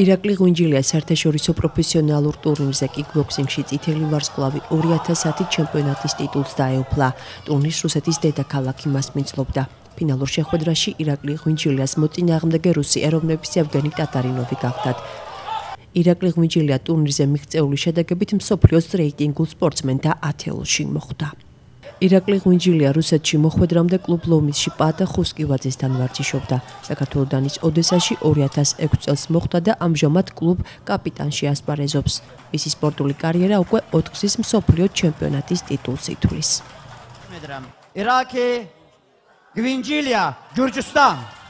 ირაკლი ღვინჯილიას საერთაშორისო პროფესიონალურ ტურნირზე კიკბოქსინგში წითელი ვარსკვლავი 2010 ჩემპიონატის ტიტულს დაეუფლა. ტურნირს რუსეთის დედაქალაქი მასპინძლობდა. ფინალურ შეხვედრაში ირაკლი ღვინჯილიას მოწინააღმდეგე რუსი ეროვნების ევგენი ტატარინოვი გახდათ. ირაკლი ღვინჯილია ტურნირზე მიღწეული შედეგებით მსოფლიოს რეიტინგულ სპორტსმენთა ათეულში მოხვდა. ირაკლი ღვინჯილია რუსეთში მოხვედრამდე კლუბ ლომისში პაატა ხუსკივაძესთან ვარჯიშობდა. საქართველოდანის ოდესაში 2006 წელს მოხვდა და ამჟამად კლუბ კაპიტანში ასპარეზობს. მისი სპორტული კარიერა უკვე 4-გზის მსოფლიო ჩემპიონატის ტიტულს ითვლის. ირაკლი ღვინჯილია, Gürcistan.